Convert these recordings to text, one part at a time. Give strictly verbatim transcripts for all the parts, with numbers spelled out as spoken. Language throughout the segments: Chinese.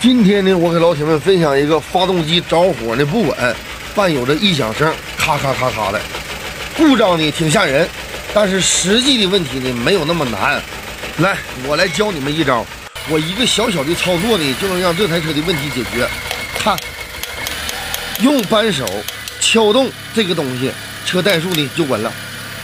今天呢，我给老铁们分享一个发动机着火的不稳，伴有着异响声，咔咔咔咔的，故障呢挺吓人，但是实际的问题呢没有那么难。来，我来教你们一招，我一个小小的操作呢就能让这台车的问题解决。看，用扳手敲动这个东西，车怠速呢就稳了。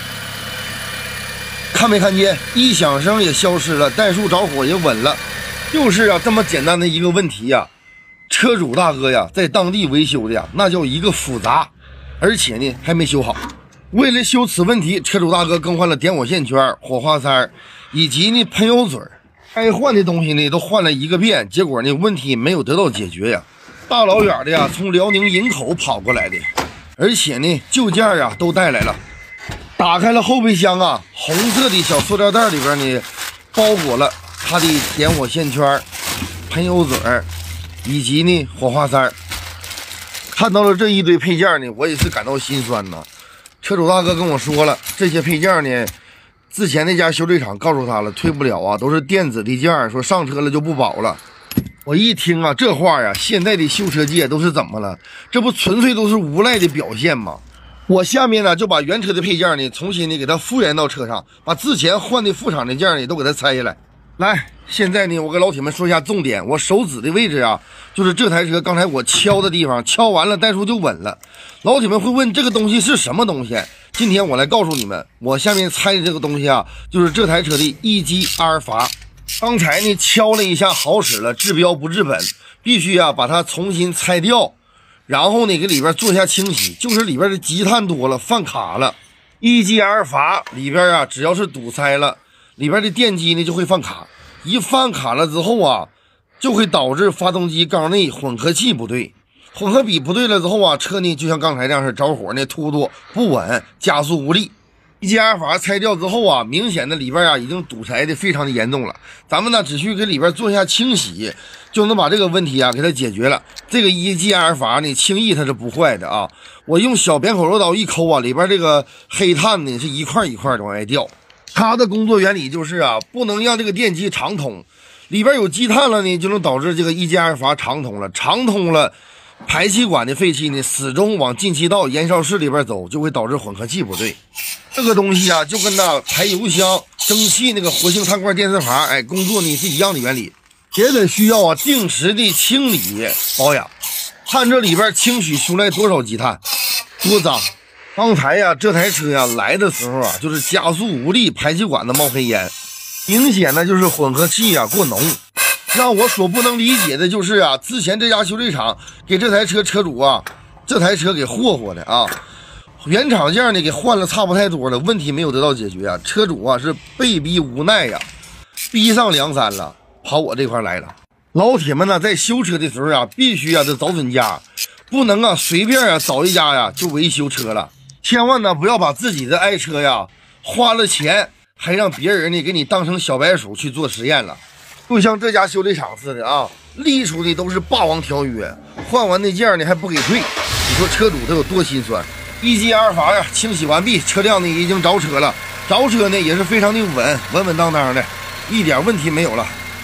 看没看见？异响声也消失了，怠速着火也稳了。就是啊，这么简单的一个问题呀、啊，车主大哥呀，在当地维修的呀，那叫一个复杂，而且呢还没修好。为了修此问题，车主大哥更换了点火线圈、火花塞，以及呢喷油嘴，该换的东西呢都换了一个遍，结果呢问题没有得到解决呀。大老远的呀，从辽宁营口跑过来的，而且呢旧件啊都带来了。打开了后备箱啊，红色的小塑料袋里边呢包裹了它的点火线圈、喷油嘴以及呢火花塞。看到了这一堆配件呢，我也是感到心酸呐。车主大哥跟我说了，这些配件呢，之前那家修理厂告诉他了，退不了啊，都是电子的件，说上车了就不保了。我一听啊，这话呀，现在的修车界都是怎么了？这不纯粹都是无赖的表现吗？我下面呢就把原车的配件呢重新的给它复原到车上，把之前换的副厂的件呢都给它拆下来。来，现在呢我给老铁们说一下重点，我手指的位置啊，就是这台车刚才我敲的地方，敲完了怠速就稳了。老铁们会问这个东西是什么东西？今天我来告诉你们，我下面拆的这个东西啊，就是这台车的一级阿尔法。刚才呢敲了一下好使了，治标不治本，必须啊把它重新拆掉。然后呢，给里边做一下清洗，就是里边的积碳多了，犯卡了。一级阿尔法里边啊，只要是堵塞了，里边的电机呢就会犯卡。一犯卡了之后啊，就会导致发动机缸内混合气不对，混合比不对了之后啊，车呢就像刚才这样是着火呢，突突不稳，加速无力。一级阿尔法拆掉之后啊，明显的里边啊已经堵塞的非常的严重了。咱们呢只需给里边做一下清洗，就能把这个问题啊给它解决了。这个一级阿尔法呢轻易它是不坏的啊，我用小扁口肉刀一抠啊，里边这个黑碳呢是一块一块的往外掉。它的工作原理就是啊，不能让这个电机长通，里边有积碳了呢，就能导致这个一级阿尔法长通了，长通了。排气管的废气呢，始终往进气道、燃烧室里边走，就会导致混合气不对。这个东西啊，就跟那排油箱、蒸汽那个活性炭罐电磁阀，哎，工作呢是一样的原理，也得需要啊定时的清理保养。看这里边清洗出来多少积碳，多脏！刚才呀，这台车呀来的时候啊，就是加速无力，排气管子冒黑烟，明显的就是混合气呀过浓。让我所不能理解的就是啊，之前这家修理厂给这台车车主啊，这台车给霍霍的啊，原厂件呢给换了差不太多了，问题没有得到解决啊，车主啊是被逼无奈呀，逼上梁山了，跑我这块来了。老铁们呢，在修车的时候啊，必须啊得找准家，不能啊随便啊找一家呀就维修车了，千万呢不要把自己的爱车呀花了钱，还让别人呢给你当成小白鼠去做实验了。就像这家修理厂似的啊，立出的都是霸王条约，换完那件呢还不给退，你说车主他有多心酸？一级阿尔法呀清洗完毕，车辆呢已经着车了，着车呢也是非常的稳，稳稳当当的，一点问题没有了。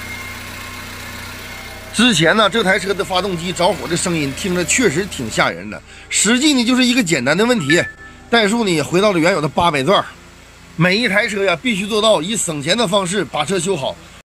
之前呢这台车的发动机着火的声音听着确实挺吓人的，实际呢就是一个简单的问题，怠速呢也回到了原有的八百转。每一台车呀必须做到以省钱的方式把车修好。